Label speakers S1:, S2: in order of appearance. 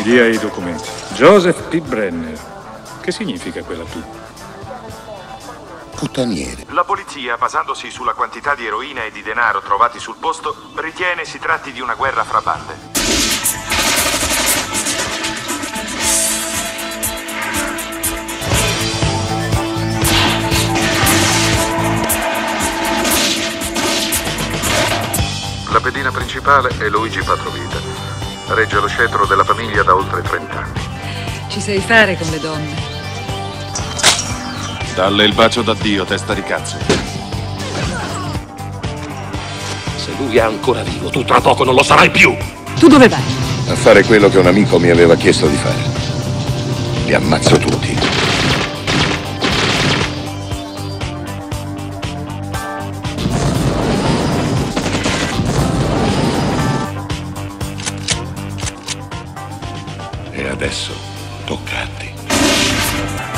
S1: dia i documenti. Joseph P. Brenner. Che significa quella P?
S2: Puttaniere.
S3: La polizia, basandosi sulla quantità di eroina e di denaro trovati sul posto, ritiene si tratti di una guerra fra bande. La pedina principale è Luigi Patrovita. Regge lo scettro della famiglia da oltre 30 anni.
S4: Ci sai fare con le donne.
S5: Dalle il bacio d'addio, testa di cazzo.
S6: Se lui è ancora vivo, tu tra poco non lo sarai più!
S4: Tu dove vai?
S2: A fare quello che un amico mi aveva chiesto di fare. Li ammazzo tutti. E adesso tocca a te.